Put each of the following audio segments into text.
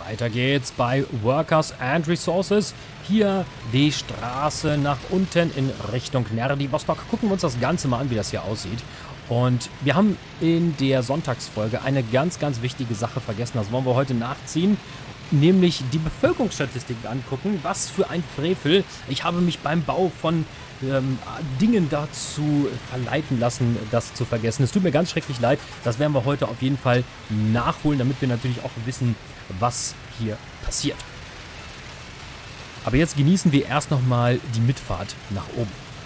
Weiter geht's bei Workers and Resources. Hier die Straße nach unten in Richtung Nerdy-Vostok. Gucken wir uns das Ganze mal an, wie das hier aussieht. Und wir haben in der Sonntagsfolge eine ganz, ganz wichtige Sache vergessen. Das wollen wir heute nachziehen. Nämlich die Bevölkerungsstatistiken angucken. Was für ein Frevel. Ich habe mich beim Bau von Dingen dazu verleiten lassen, das zu vergessen. Es tut mir ganz schrecklich leid. Das werden wir heute auf jeden Fall nachholen, damit wir natürlich auch wissen, was hier passiert. Aber jetzt genießen wir erst nochmal die Mitfahrt nach oben.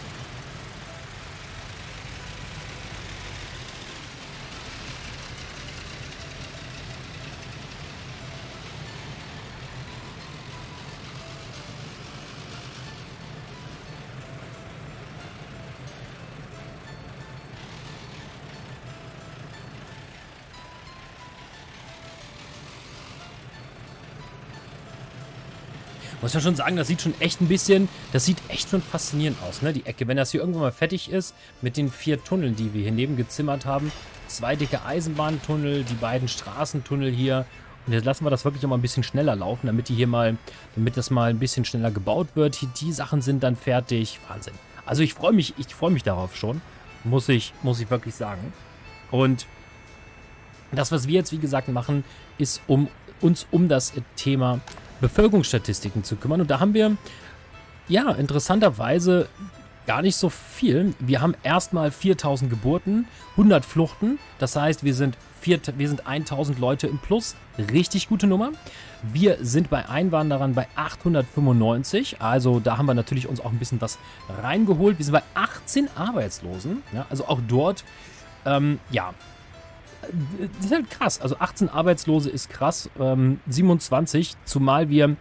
Muss man schon sagen, das sieht schon echt schon faszinierend aus, ne, die Ecke. Wenn das hier irgendwann mal fertig ist, mit den 4 Tunneln, die wir hier neben gezimmert haben. 2 dicke Eisenbahntunnel, die beiden Straßentunnel hier. Und jetzt lassen wir das wirklich noch mal ein bisschen schneller laufen, damit das mal ein bisschen schneller gebaut wird. Die Sachen sind dann fertig. Wahnsinn. Also ich freue mich darauf schon, muss ich wirklich sagen. Und das, was wir jetzt, wie gesagt, machen, ist, uns um das Thema Bevölkerungsstatistiken zu kümmern. Und da haben wir, ja, interessanterweise gar nicht so viel. Wir haben erstmal 4000 Geburten, 100 Fluchten. Das heißt, wir sind 1000 Leute im Plus. Richtig gute Nummer. Wir sind bei Einwanderern bei 895. Also da haben wir natürlich uns auch ein bisschen was reingeholt. Wir sind bei 18 Arbeitslosen. Ja, also auch dort, ja, das ist halt krass. Also 18 Arbeitslose ist krass. 27, zumal wir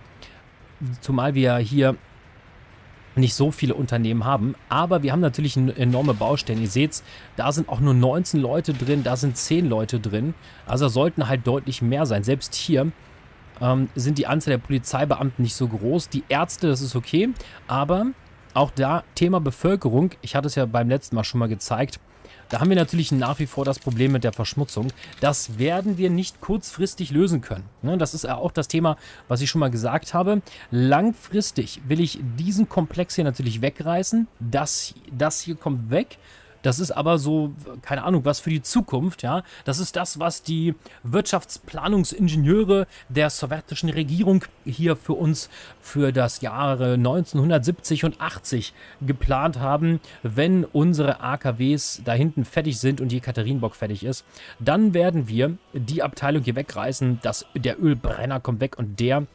hier nicht so viele Unternehmen haben. Aber wir haben natürlich enorme Baustellen. Ihr seht, da sind auch nur 19 Leute drin, da sind 10 Leute drin. Also sollten halt deutlich mehr sein. Selbst hier sind die Anzahl der Polizeibeamten nicht so groß. Die Ärzte, das ist okay. Aber auch da Thema Bevölkerung. Ich hatte es ja beim letzten Mal schon mal gezeigt. Da haben wir natürlich nach wie vor das Problem mit der Verschmutzung. Das werden wir nicht kurzfristig lösen können. Das ist ja auch das Thema, was ich schon mal gesagt habe. Langfristig will ich diesen Komplex hier natürlich wegreißen. Das hier kommt weg. Das ist aber so, keine Ahnung, was für die Zukunft, ja. Das ist das, was die Wirtschaftsplanungsingenieure der sowjetischen Regierung hier für uns für das Jahre 1970 und 80 geplant haben. Wenn unsere AKWs da hinten fertig sind und die Katharinenburg fertig ist, dann werden wir die Abteilung hier wegreißen. Der Ölbrenner kommt weg und der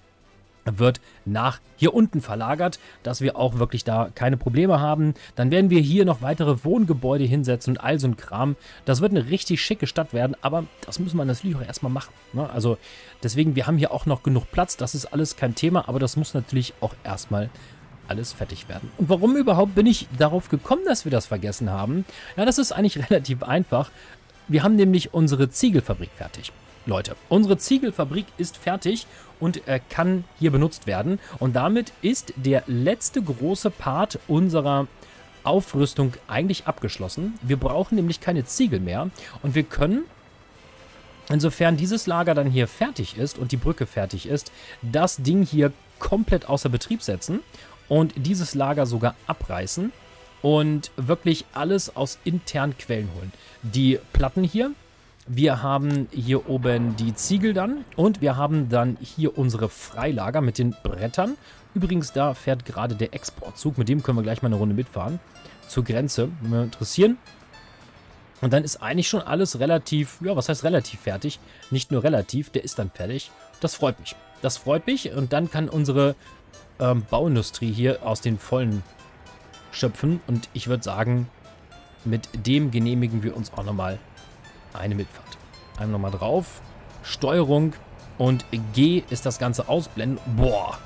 wird nach hier unten verlagert, dass wir auch wirklich da keine Probleme haben. Dann werden wir hier noch weitere Wohngebäude hinsetzen und all so ein Kram. Das wird eine richtig schicke Stadt werden, aber das müssen wir natürlich auch erstmal machen, ne? Also deswegen, wir haben hier auch noch genug Platz, das ist alles kein Thema, aber das muss natürlich auch erstmal alles fertig werden. Und warum überhaupt bin ich darauf gekommen, dass wir das vergessen haben? Ja, das ist eigentlich relativ einfach. Wir haben nämlich unsere Ziegelfabrik fertig. Leute, unsere Ziegelfabrik ist fertig und kann hier benutzt werden. Und damit ist der letzte große Part unserer Aufrüstung eigentlich abgeschlossen. Wir brauchen nämlich keine Ziegel mehr. Und wir können, insofern dieses Lager dann hier fertig ist und die Brücke fertig ist, das Ding hier komplett außer Betrieb setzen und dieses Lager sogar abreißen und wirklich alles aus internen Quellen holen. Die Platten hier. Wir haben hier oben die Ziegel dann und wir haben dann hier unsere Freilager mit den Brettern. Übrigens, da fährt gerade der Exportzug, mit dem können wir gleich mal eine Runde mitfahren. Zur Grenze, wenn wir interessieren. Und dann ist eigentlich schon alles relativ, ja, was heißt relativ fertig? Nicht nur relativ, der ist dann fertig. Das freut mich. Das freut mich und dann kann unsere Bauindustrie hier aus den Vollen schöpfen. Und ich würde sagen, mit dem genehmigen wir uns auch nochmal eine Mitfahrt. Einmal nochmal drauf. Steuerung und G ist das Ganze ausblenden. Boah.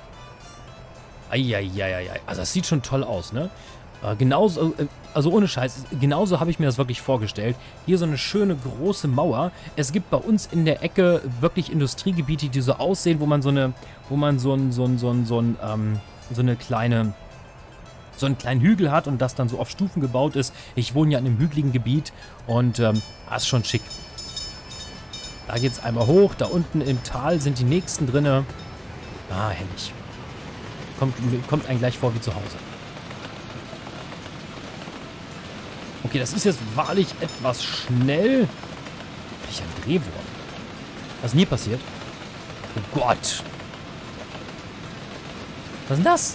Eieieiei. Also das sieht schon toll aus, ne? Genauso, also ohne Scheiß, genauso habe ich mir das wirklich vorgestellt. Hier so eine schöne große Mauer. Es gibt bei uns in der Ecke wirklich Industriegebiete, die so aussehen, wo man so einen kleinen Hügel hat und das dann so auf Stufen gebaut ist. Ich wohne ja in einem hügeligen Gebiet und das ist schon schick. Da geht es einmal hoch. Da unten im Tal sind die nächsten drinne. Ah, herrlich. Kommt einem gleich vor wie zu Hause. Okay, das ist jetzt wahrlich etwas schnell. Bin ich ein Drehwurm? Was ist denn hier passiert? Oh Gott. Was ist denn das?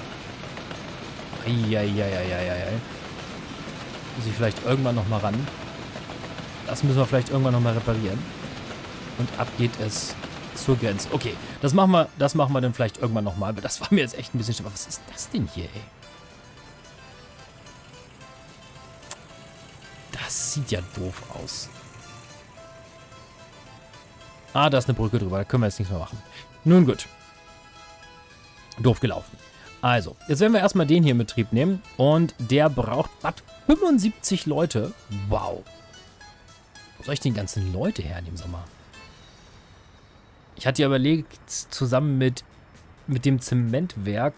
Eieieiei. Muss ich vielleicht irgendwann nochmal ran. Das müssen wir vielleicht irgendwann nochmal reparieren. Und ab geht es zur Grenze. Okay, das machen wir dann vielleicht irgendwann nochmal. Aber das war mir jetzt echt ein bisschen schwer. Was ist das denn hier, ey? Das sieht ja doof aus. Ah, da ist eine Brücke drüber. Da können wir jetzt nichts mehr machen. Nun gut. Doof gelaufen. Also, jetzt werden wir erstmal den hier in Betrieb nehmen. Und der braucht 75 Leute. Wow. Wo soll ich den ganzen Leute hernehmen, sag mal? Ich hatte ja überlegt, zusammen mit dem Zementwerk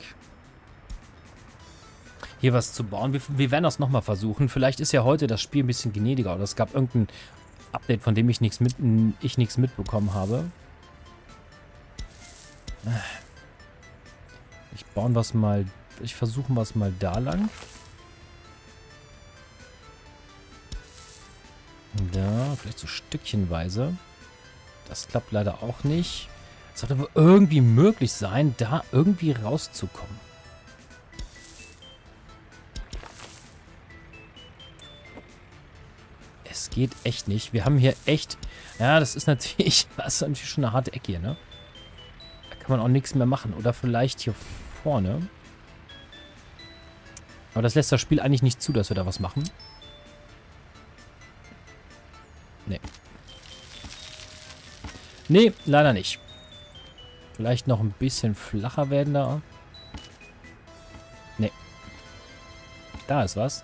hier was zu bauen. Wir werden das nochmal versuchen. Vielleicht ist ja heute das Spiel ein bisschen gnädiger. Oder es gab irgendein Update, von dem ich nichts mitbekommen habe. Ich versuche was mal da lang. Da, vielleicht so stückchenweise. Das klappt leider auch nicht. Es sollte aber irgendwie möglich sein, da irgendwie rauszukommen. Es geht echt nicht. Wir haben hier echt... Ja, das ist natürlich schon eine harte Ecke hier, ne? Da kann man auch nichts mehr machen. Oder vielleicht hier vorne. Aber das lässt das Spiel eigentlich nicht zu, dass wir da was machen. Nee. Nee, leider nicht. Vielleicht noch ein bisschen flacher werden da. Nee. Da ist was.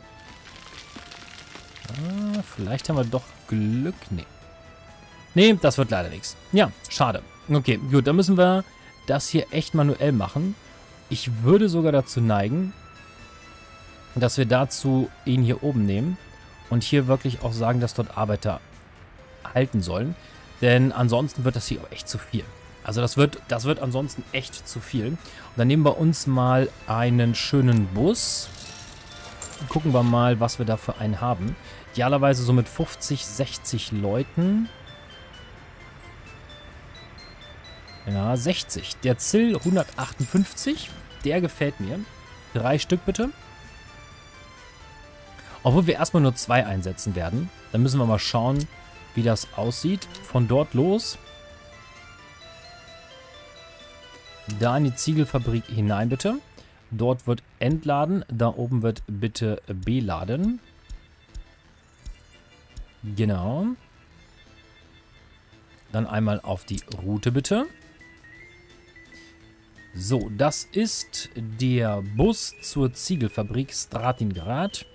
Ah, vielleicht haben wir doch Glück. Nee. Nee, das wird leider nichts. Ja, schade. Okay, gut, dann müssen wir das hier echt manuell machen. Ich würde sogar dazu neigen, dass wir dazu ihn hier oben nehmen und hier wirklich auch sagen, dass dort Arbeiter halten sollen. Denn ansonsten wird das hier auch echt zu viel. Also das wird ansonsten echt zu viel. Und dann nehmen wir uns mal einen schönen Bus. Gucken wir mal, was wir da für einen haben. Idealerweise so mit 50, 60 Leuten. Ja, 60. Der Zill 158. Der gefällt mir. 3 Stück bitte. Obwohl wir erstmal nur 2 einsetzen werden. Dann müssen wir mal schauen, wie das aussieht. Von dort los. Da in die Ziegelfabrik hinein bitte. Dort wird entladen. Da oben wird bitte beladen. Genau. Dann einmal auf die Route bitte. So, das ist der Bus zur Ziegelfabrik Stalingrad.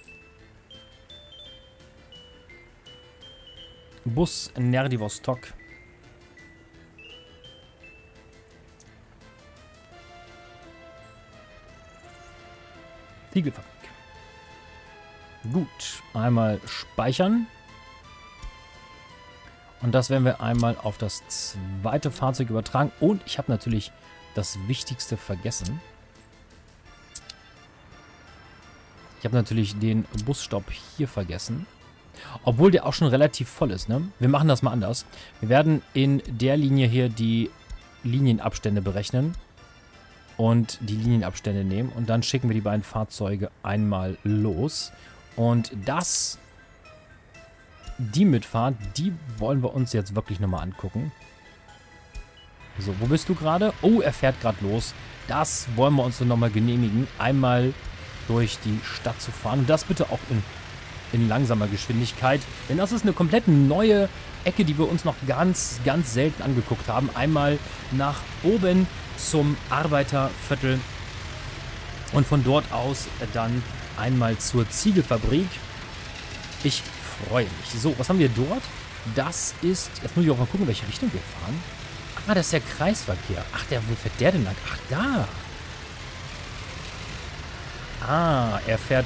Bus Nerdivostok. Ziegelfabrik. Gut, einmal speichern. Und das werden wir einmal auf das zweite Fahrzeug übertragen. Und ich habe natürlich das Wichtigste vergessen. Ich habe natürlich den Busstopp hier vergessen. Obwohl der auch schon relativ voll ist, ne? Wir machen das mal anders. Wir werden in der Linie hier die Linienabstände berechnen. Und die Linienabstände nehmen. Und dann schicken wir die beiden Fahrzeuge einmal los. Und die Mitfahrt, die wollen wir uns jetzt wirklich nochmal angucken. So, wo bist du gerade? Oh, er fährt gerade los. Das wollen wir uns nochmal genehmigen, einmal durch die Stadt zu fahren. Und das bitte auch in langsamer Geschwindigkeit. Denn das ist eine komplett neue Ecke, die wir uns noch ganz, ganz selten angeguckt haben. Einmal nach oben zum Arbeiterviertel. Und von dort aus dann einmal zur Ziegelfabrik. Ich freue mich. So, was haben wir dort? Das ist... Jetzt muss ich auch mal gucken, in welche Richtung wir fahren. Ah, das ist der Kreisverkehr. Ach, wo fährt der denn lang? Ach, da. Ah, er fährt...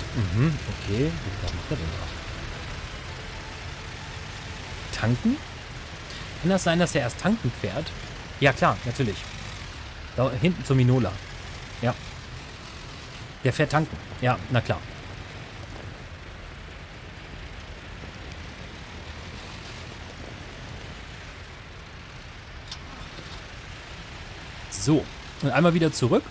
okay. Was macht er denn da? Tanken? Kann das sein, dass er erst tanken fährt? Ja, klar, natürlich. Da hinten zum Minola. Ja. Der fährt tanken. Ja, na klar. So. Und einmal wieder zurück.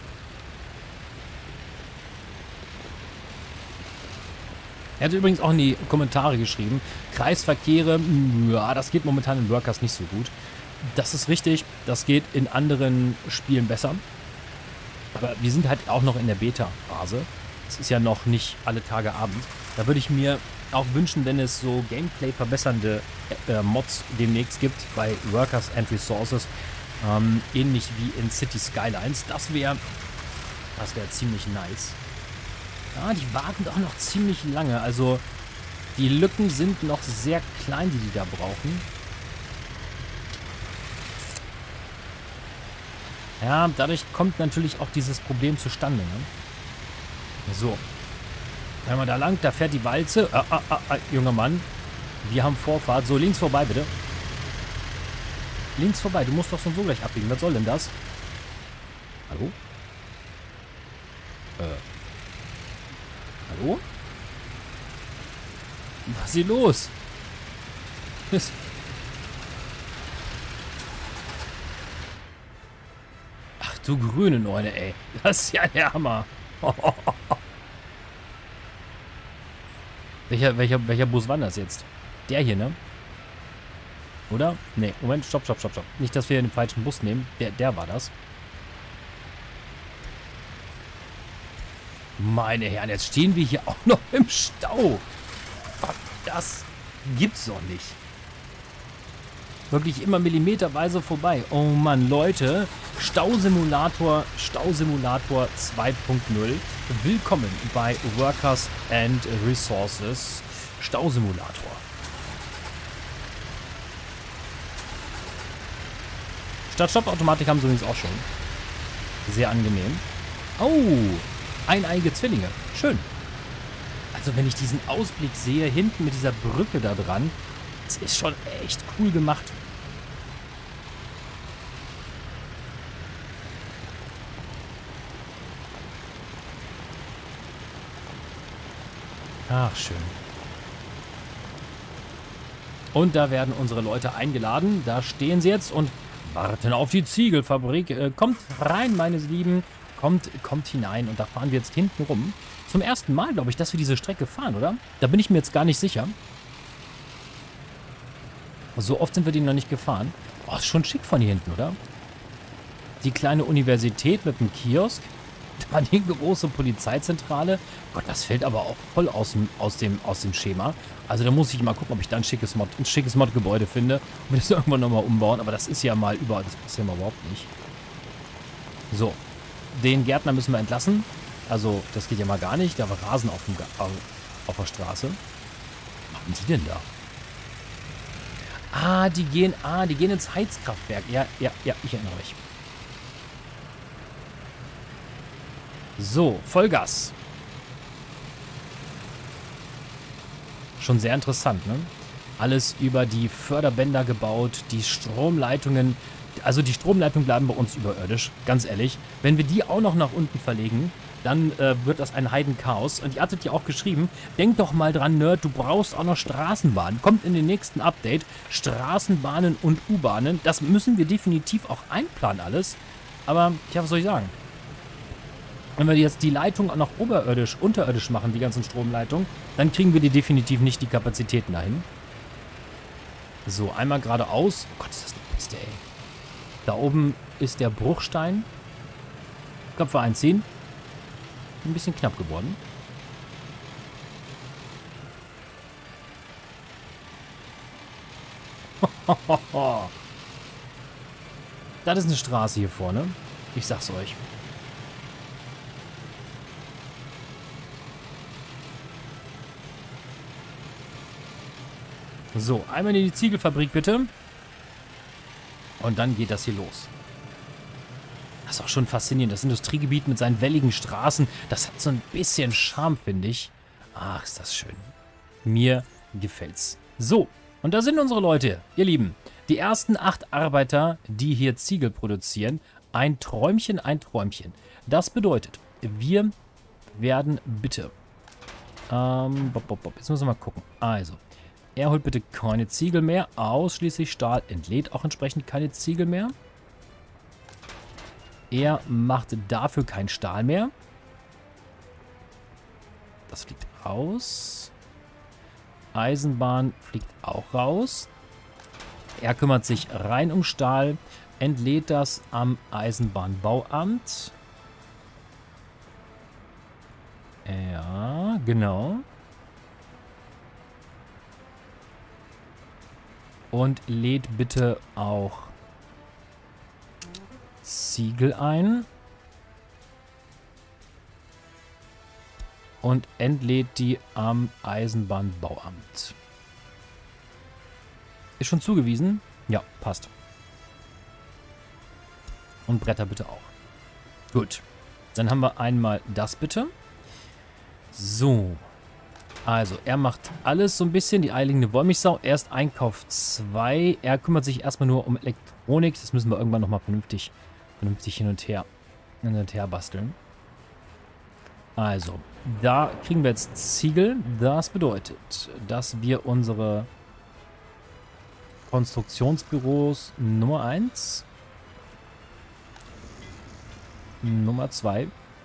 Er hat übrigens auch in die Kommentare geschrieben, Kreisverkehre, ja, das geht momentan in Workers nicht so gut. Das ist richtig, das geht in anderen Spielen besser. Aber wir sind halt auch noch in der Beta-Phase. Es ist ja noch nicht alle Tage Abend. Da würde ich mir auch wünschen, wenn es so Gameplay verbessernde Mods demnächst gibt bei Workers and Resources. Ähnlich wie in City Skylines. Das wäre ziemlich nice. Ja, die warten doch noch ziemlich lange. Also die Lücken sind noch sehr klein, die da brauchen. Ja, dadurch kommt natürlich auch dieses Problem zustande. Ne? So. Einmal da lang, da fährt die Walze. Junger Mann. Wir haben Vorfahrt. So, links vorbei, bitte. Links vorbei. Du musst doch so gleich abbiegen. Was soll denn das? Hallo? Hallo? Was ist hier los? Ach du grüne Neune, ey. Das ist ja der Hammer. Welcher Bus war das jetzt? Der hier, ne? Oder? Ne, Moment, stopp. Nicht, dass wir den falschen Bus nehmen. Der war das. Meine Herren, jetzt stehen wir hier auch noch im Stau. Das gibt's doch nicht. Wirklich immer millimeterweise vorbei. Oh Mann, Leute. Stausimulator 2.0. Willkommen bei Workers and Resources. Stausimulator. Start-Stopp-Automatik haben sie übrigens auch schon. Sehr angenehm. Oh, eineige Zwillinge. Schön. Also wenn ich diesen Ausblick sehe, hinten mit dieser Brücke da dran, das ist schon echt cool gemacht. Ach, schön. Und da werden unsere Leute eingeladen. Da stehen sie jetzt und warten auf die Ziegelfabrik. Kommt rein, meine Lieben. Kommt hinein. Und da fahren wir jetzt hinten rum. Zum ersten Mal, glaube ich, dass wir diese Strecke fahren, oder? Da bin ich mir jetzt gar nicht sicher. So oft sind wir die noch nicht gefahren. Oh, ist schon schick von hier hinten, oder? Die kleine Universität mit dem Kiosk. Da die große Polizeizentrale. Gott, das fällt aber auch voll aus dem Schema. Also da muss ich mal gucken, ob ich da ein schickes Mod-Gebäude finde. Und wir das irgendwann nochmal umbauen. Aber das ist ja mal überall. Das passiert ja mal überhaupt nicht. So. Den Gärtner müssen wir entlassen. Also, das geht ja mal gar nicht. Da war Rasen auf der Straße. Was machen die denn da? Die gehen ins Heizkraftwerk. Ja, ich erinnere mich. So, Vollgas. Schon sehr interessant, ne? Alles über die Förderbänder gebaut, die Stromleitungen. Also die Stromleitungen bleiben bei uns überirdisch, ganz ehrlich. Wenn wir die auch noch nach unten verlegen, dann wird das ein Heidenchaos. Und ihr hattet ja auch geschrieben, denk doch mal dran, Nerd, du brauchst auch noch Straßenbahnen. Kommt in den nächsten Update. Straßenbahnen und U-Bahnen. Das müssen wir definitiv auch einplanen alles. Aber, ja, was soll ich sagen? Wenn wir jetzt die Leitung auch noch unterirdisch machen, die ganzen Stromleitungen, dann kriegen wir die definitiv nicht die Kapazitäten dahin. So, einmal geradeaus. Oh Gott, ist das eine Piste, ey. Da oben ist der Bruchstein. Köpfe einziehen. Ein bisschen knapp geworden. Das ist eine Straße hier vorne. Ich sag's euch. So, einmal in die Ziegelfabrik bitte. Und dann geht das hier los. Das ist auch schon faszinierend. Das Industriegebiet mit seinen welligen Straßen, das hat so ein bisschen Charme, finde ich. Ach, ist das schön. Mir gefällt's. So, und da sind unsere Leute, ihr Lieben. Die ersten 8 Arbeiter, die hier Ziegel produzieren, ein Träumchen, ein Träumchen. Das bedeutet, wir werden bitte... Jetzt müssen wir mal gucken. Also, er holt bitte keine Ziegel mehr, ausschließlich Stahl, entlädt auch entsprechend keine Ziegel mehr. Er macht dafür keinen Stahl mehr. Das fliegt raus. Eisenbahn fliegt auch raus. Er kümmert sich rein um Stahl, entlädt das am Eisenbahnbauamt. Ja, genau. Und lädt bitte auch Ziegel ein. Und entlädt die am Eisenbahnbauamt. Ist schon zugewiesen? Ja, passt. Und Bretter bitte auch. Gut. Dann haben wir einmal das bitte. So. Also, er macht alles so ein bisschen. Die eierlegende Wollmilchsau. Erst Einkauf 2. Er kümmert sich erstmal nur um Elektronik. Das müssen wir irgendwann nochmal vernünftig hin und her basteln. Also, da kriegen wir jetzt Ziegel. Das bedeutet, dass wir unsere Konstruktionsbüros Nummer 1, Nummer 2,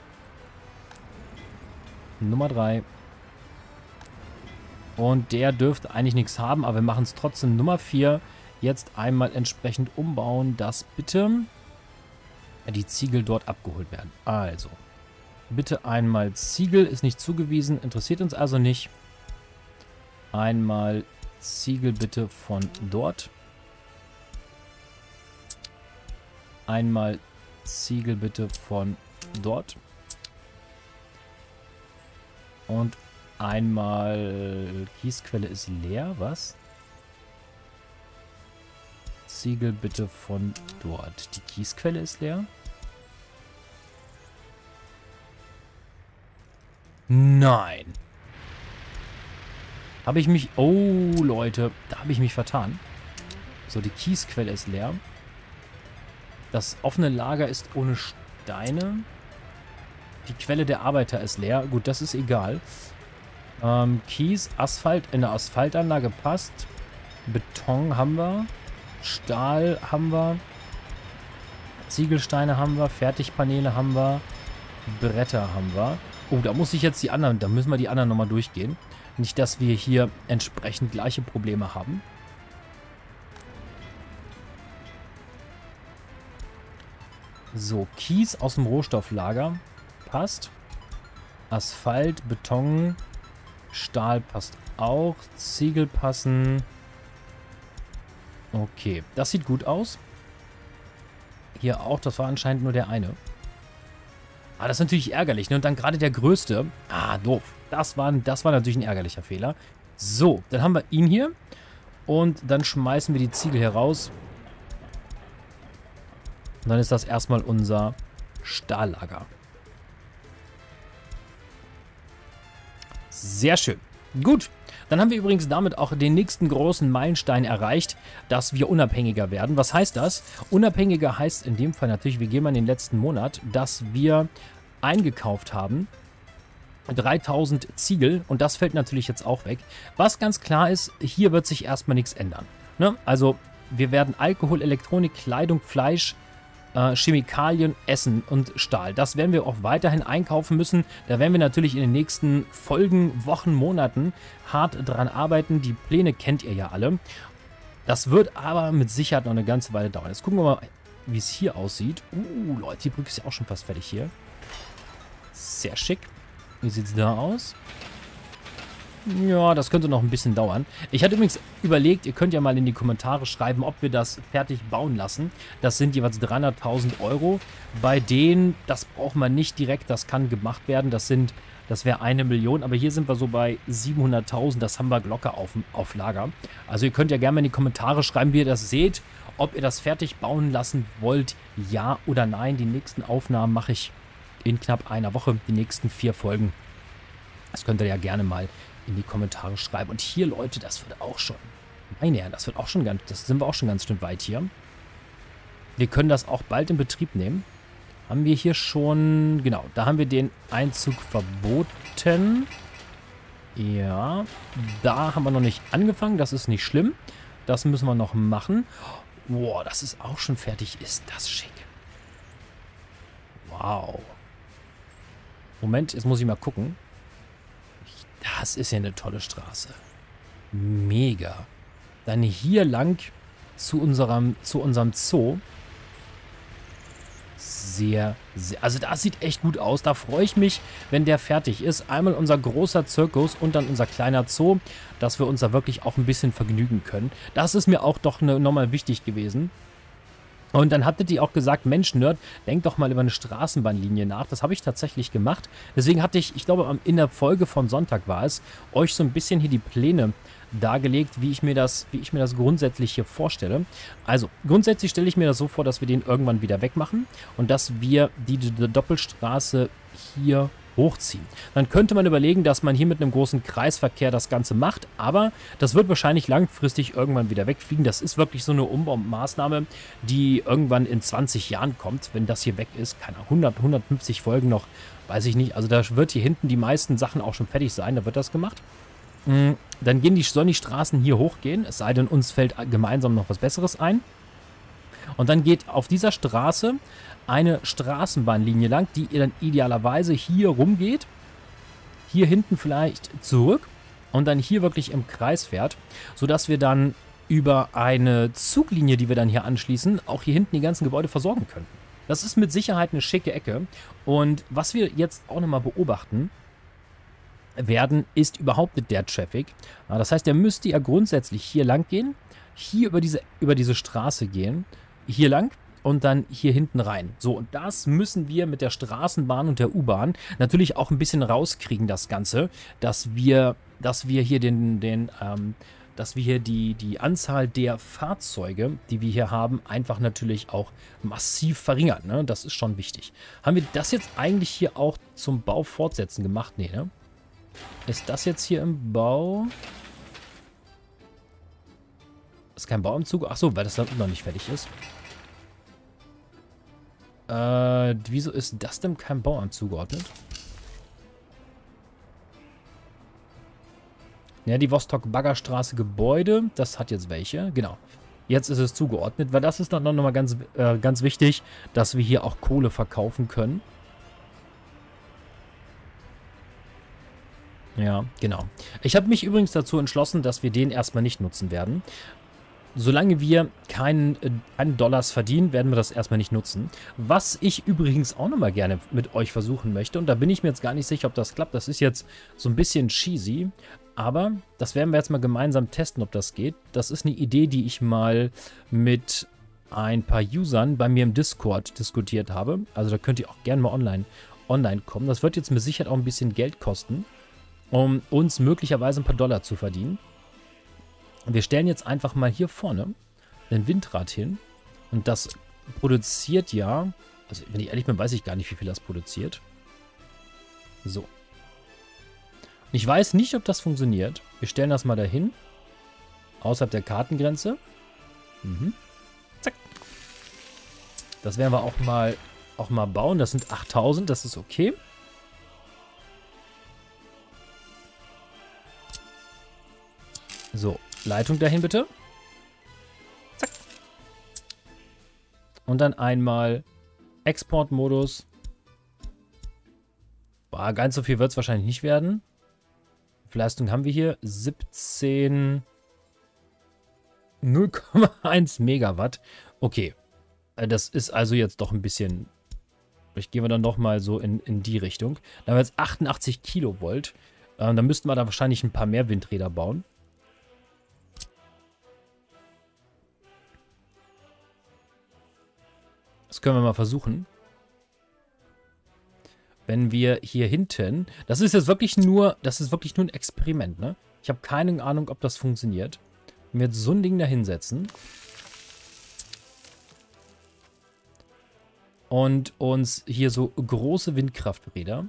Nummer 3 und der dürfte eigentlich nichts haben, aber wir machen es trotzdem Nummer 4 jetzt einmal entsprechend umbauen, dass bitte die Ziegel dort abgeholt werden. Also, bitte einmal Ziegel, ist nicht zugewiesen, interessiert uns also nicht. Einmal Ziegel bitte von dort. Einmal Ziegel bitte von dort. Und einmal Kiesquelle ist leer, was? Ziegel bitte von dort. Die Kiesquelle ist leer. Nein. Habe ich mich... Oh, Leute. Da habe ich mich vertan. So, die Kiesquelle ist leer. Das offene Lager ist ohne Steine. Die Quelle der Arbeiter ist leer. Gut, das ist egal. Kies, Asphalt in der Asphaltanlage passt. Beton haben wir. Stahl haben wir. Ziegelsteine haben wir. Fertigpaneele haben wir. Bretter haben wir. Oh, da muss ich jetzt die anderen... Da müssen wir die anderen nochmal durchgehen. Nicht, dass wir hier entsprechend gleiche Probleme haben. So, Kies aus dem Rohstofflager passt. Asphalt, Beton, Stahl passt auch. Ziegel passen. Okay, das sieht gut aus. Hier auch, das war anscheinend nur der eine. Ah, das ist natürlich ärgerlich, ne? Und dann gerade der größte. Ah, doof. Das war natürlich ein ärgerlicher Fehler. So, dann haben wir ihn hier. Und dann schmeißen wir die Ziegel hier raus. Und dann ist das erstmal unser Stahllager. Sehr schön. Gut. Dann haben wir übrigens damit auch den nächsten großen Meilenstein erreicht, dass wir unabhängiger werden. Was heißt das? Unabhängiger heißt in dem Fall natürlich, wir gehen mal in den letzten Monat, dass wir eingekauft haben 3000 Ziegel und das fällt natürlich jetzt auch weg. Was ganz klar ist, hier wird sich erstmal nichts ändern. Ne? Also wir werden Alkohol, Elektronik, Kleidung, Fleisch, Chemikalien, Essen und Stahl. Das werden wir auch weiterhin einkaufen müssen. Da werden wir natürlich in den nächsten Folgen, Wochen, Monaten hart dran arbeiten. Die Pläne kennt ihr ja alle. Das wird aber mit Sicherheit noch eine ganze Weile dauern. Jetzt gucken wir mal, wie es hier aussieht. Leute, die Brücke ist ja auch schon fast fertig hier. Sehr schick. Wie sieht es da aus? Ja, das könnte noch ein bisschen dauern. Ich hatte übrigens überlegt, ihr könnt ja mal in die Kommentare schreiben, ob wir das fertig bauen lassen. Das sind jeweils 300.000 Euro. Bei denen, das braucht man nicht direkt, das kann gemacht werden. Das wäre 1 Million, aber hier sind wir so bei 700.000. Das haben wir locker auf Lager. Also ihr könnt ja gerne mal in die Kommentare schreiben, wie ihr das seht. Ob ihr das fertig bauen lassen wollt, ja oder nein. Die nächsten Aufnahmen mache ich in knapp einer Woche. Die nächsten 4 Folgen. Das könnt ihr ja gerne mal in die Kommentare schreiben. Und hier, Leute, das wird auch schon. Meine Herren, das sind wir auch schon ganz schön weit hier. Wir können das auch bald in Betrieb nehmen. Haben wir hier schon... Genau, da haben wir den Einzug verboten. Ja, da haben wir noch nicht angefangen. Das ist nicht schlimm. Das müssen wir noch machen. Boah, das ist auch schon fertig. Ist das schick. Wow. Moment, jetzt muss ich mal gucken. Das ist ja eine tolle Straße. Mega. Dann hier lang zu unserem Zoo. Sehr, sehr... Also das sieht echt gut aus. Da freue ich mich, wenn der fertig ist. Einmal unser großer Zirkus und dann unser kleiner Zoo, dass wir uns da wirklich auch ein bisschen vergnügen können. Das ist mir auch doch nochmal wichtig gewesen. Und dann hattet ihr auch gesagt, Mensch, Nerd, denk doch mal über eine Straßenbahnlinie nach. Das habe ich tatsächlich gemacht. Deswegen hatte ich glaube, in der Folge von Sonntag war es, euch so ein bisschen hier die Pläne dargelegt, wie ich mir das grundsätzlich hier vorstelle. Also, grundsätzlich stelle ich mir das so vor, dass wir den irgendwann wieder wegmachen und dass wir die Doppelstraße hier hochziehen. Dann könnte man überlegen, dass man hier mit einem großen Kreisverkehr das Ganze macht, aber das wird wahrscheinlich langfristig irgendwann wieder wegfliegen. Das ist wirklich so eine Umbaumaßnahme, die irgendwann in 20 Jahren kommt, wenn das hier weg ist. Keine 150 Folgen noch, weiß ich nicht. Also da wird hier hinten die meisten Sachen auch schon fertig sein, da wird das gemacht. Dann sollen die Straßen hier hochgehen, es sei denn, uns fällt gemeinsam noch was Besseres ein. Und dann geht auf dieser Straße eine Straßenbahnlinie lang, die dann idealerweise hier rumgeht, hier hinten vielleicht zurück und dann hier wirklich im Kreis fährt, sodass wir dann über eine Zuglinie, die wir dann hier anschließen, auch hier hinten die ganzen Gebäude versorgen können. Das ist mit Sicherheit eine schicke Ecke. Und was wir jetzt auch nochmal beobachten werden, ist überhaupt der Traffic. Das heißt, der müsste ja grundsätzlich hier lang gehen, hier über diese Straße gehen, hier lang und dann hier hinten rein. So, und das müssen wir mit der Straßenbahn und der U-Bahn natürlich auch ein bisschen rauskriegen, das Ganze, dass wir hier dass wir hier die Anzahl der Fahrzeuge, die wir hier haben, einfach natürlich auch massiv verringern. Ne? Das ist schon wichtig. Haben wir das jetzt eigentlich hier auch zum Bau fortsetzen gemacht? Nee, ne? Ist das jetzt hier im Bau? Ist kein Bau im Zug? Achso, weil das noch nicht fertig ist. Wieso ist das denn kein Bauamt zugeordnet? Ja, die Vostok-Baggerstraße Gebäude, das hat jetzt welche, genau. Jetzt ist es zugeordnet, weil das ist dann nochmal ganz wichtig, dass wir hier auch Kohle verkaufen können. Ja, genau. Ich habe mich übrigens dazu entschlossen, dass wir den erstmal nicht nutzen werden. Solange wir keinen Dollars verdienen, werden wir das erstmal nicht nutzen. Was ich übrigens auch nochmal gerne mit euch versuchen möchte, und da bin ich mir jetzt gar nicht sicher, ob das klappt. Das ist jetzt so ein bisschen cheesy, aber das werden wir jetzt mal gemeinsam testen, ob das geht. Das ist eine Idee, die ich mal mit ein paar Usern bei mir im Discord diskutiert habe. Also da könnt ihr auch gerne mal online kommen. Das wird jetzt mit Sicherheit auch ein bisschen Geld kosten, um uns möglicherweise ein paar Dollar zu verdienen. Wir stellen jetzt einfach mal hier vorne ein Windrad hin und das produziert ja, also wenn ich ehrlich bin, weiß ich gar nicht, wie viel das produziert. So. Und ich weiß nicht, ob das funktioniert. Wir stellen das mal dahin, außerhalb der Kartengrenze. Zack. Das werden wir auch mal bauen. Das sind 8000, das ist okay. So, Leitung dahin bitte. Zack. Und dann einmal Exportmodus. Boah, ganz so viel wird es wahrscheinlich nicht werden. Wie viel Leistung haben wir hier? 17... 0,1 Megawatt. Okay. Das ist also jetzt doch ein bisschen... Vielleicht gehen wir dann doch mal so in die Richtung. Da haben wir jetzt 88 Kilovolt. Dann müssten wir da wahrscheinlich ein paar mehr Windräder bauen. Das können wir mal versuchen. Wenn wir hier hinten... Das ist jetzt wirklich nur... Das ist wirklich nur ein Experiment, ne? Ich habe keine Ahnung, ob das funktioniert. Wenn wir jetzt so ein Ding da hinsetzen und uns hier so große Windkrafträder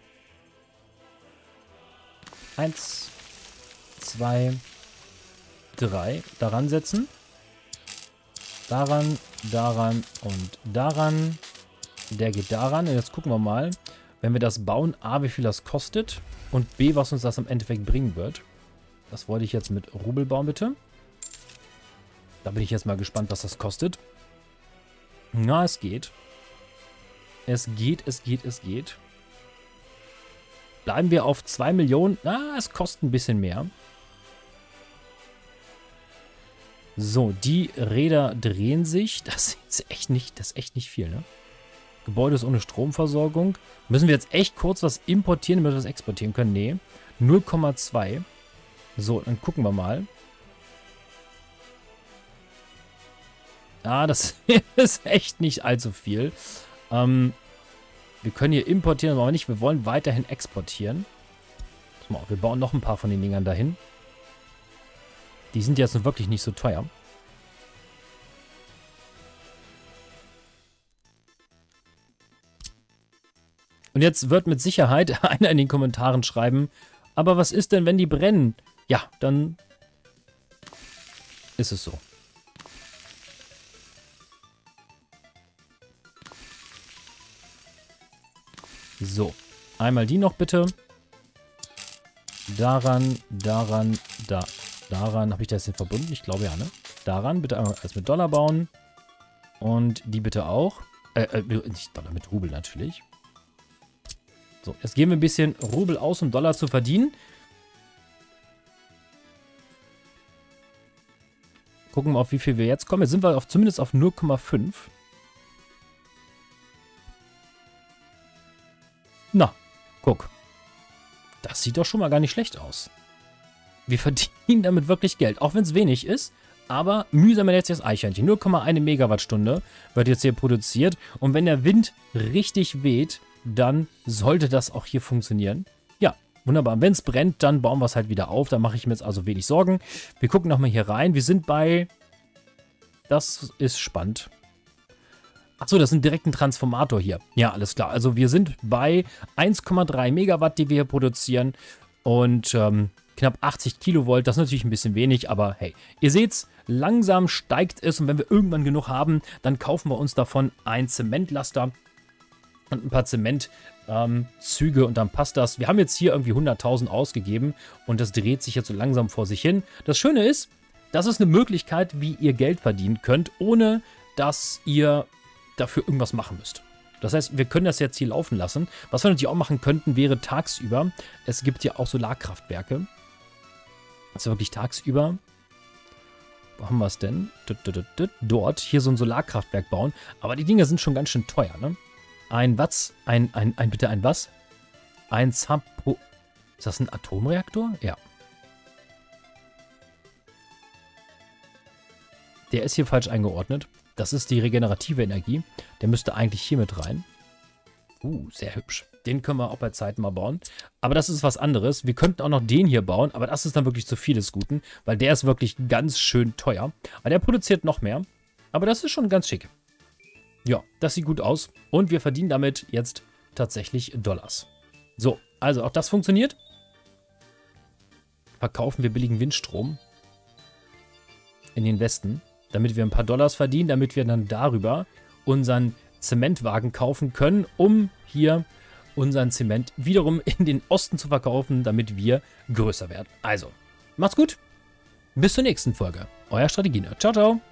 1, 2, 3 daran setzen. Daran, daran und daran. Der geht daran. Und jetzt gucken wir mal, wenn wir das bauen, A, wie viel das kostet und B, was uns das im Endeffekt bringen wird. Das wollte ich jetzt mit Rubel bauen, bitte. Da bin ich jetzt mal gespannt, was das kostet. Na, es geht. Es geht, es geht, es geht. Bleiben wir auf 2 Millionen. Ah, es kostet ein bisschen mehr. So, die Räder drehen sich. Das ist echt nicht viel, ne? Gebäude ist ohne Stromversorgung. Müssen wir jetzt echt kurz was importieren, damit wir das exportieren können? Nee. 0,2. So, dann gucken wir mal. Ah, das ist echt nicht allzu viel. Wir können hier importieren, aber nicht. Wir wollen weiterhin exportieren. Wir bauen noch ein paar von den Dingern dahin. Die sind jetzt nun wirklich nicht so teuer. Und jetzt wird mit Sicherheit einer in den Kommentaren schreiben, aber was ist denn, wenn die brennen? Ja, dann ist es so. So, einmal die noch bitte. Daran, daran, daran. Habe ich das jetzt verbunden? Ich glaube ja, ne? Daran bitte einmal alles mit Dollar bauen. Und die bitte auch. Nicht Dollar, mit Rubel natürlich. So, jetzt geben wir ein bisschen Rubel aus, um Dollar zu verdienen. Gucken wir, auf wie viel wir jetzt kommen. Jetzt sind wir zumindest auf 0,5. Na, guck. Das sieht doch schon mal gar nicht schlecht aus. Wir verdienen damit wirklich Geld, auch wenn es wenig ist. Aber mühsam jetzt das Eichhörnchen. 0,1 Megawattstunde wird jetzt hier produziert. Und wenn der Wind richtig weht, dann sollte das auch hier funktionieren. Ja, wunderbar. Wenn es brennt, dann bauen wir es halt wieder auf. Da mache ich mir jetzt also wenig Sorgen. Wir gucken nochmal hier rein. Wir sind bei... Das ist spannend. Achso, das ist ein direkten Transformator hier. Ja, alles klar. Also wir sind bei 1,3 Megawatt, die wir hier produzieren. Und knapp 80 Kilovolt. Das ist natürlich ein bisschen wenig, aber hey, ihr seht's, langsam steigt es. Und wenn wir irgendwann genug haben, dann kaufen wir uns davon ein Zementlaster und ein paar Zementzüge und dann passt das. Wir haben jetzt hier irgendwie 100.000 ausgegeben und das dreht sich jetzt so langsam vor sich hin. Das Schöne ist, das ist eine Möglichkeit, wie ihr Geld verdienen könnt, ohne dass ihr dafür irgendwas machen müsst. Das heißt, wir können das jetzt hier laufen lassen. Was wir natürlich auch machen könnten, wäre tagsüber. Es gibt ja auch Solarkraftwerke. Also wirklich tagsüber. Wo haben wir es denn? Dort hier so ein Solarkraftwerk bauen. Aber die Dinge sind schon ganz schön teuer, ne? Ein was? Bitte ein was? Ein Zapro... Ist das ein Atomreaktor? Ja. Der ist hier falsch eingeordnet. Das ist die regenerative Energie. Der müsste eigentlich hier mit rein. Sehr hübsch. Den können wir auch bei Zeit mal bauen. Aber das ist was anderes. Wir könnten auch noch den hier bauen, aber das ist dann wirklich zu viel des Guten, weil der ist wirklich ganz schön teuer. Aber der produziert noch mehr. Aber das ist schon ganz schick. Ja, das sieht gut aus. Und wir verdienen damit jetzt tatsächlich Dollars. So, also auch das funktioniert. Verkaufen wir billigen Windstrom in den Westen, damit wir ein paar Dollars verdienen, damit wir dann darüber unseren Zementwagen kaufen können, um hier unseren Zement wiederum in den Osten zu verkaufen, damit wir größer werden. Also, macht's gut. Bis zur nächsten Folge. Euer Strategienerd. Ciao, ciao.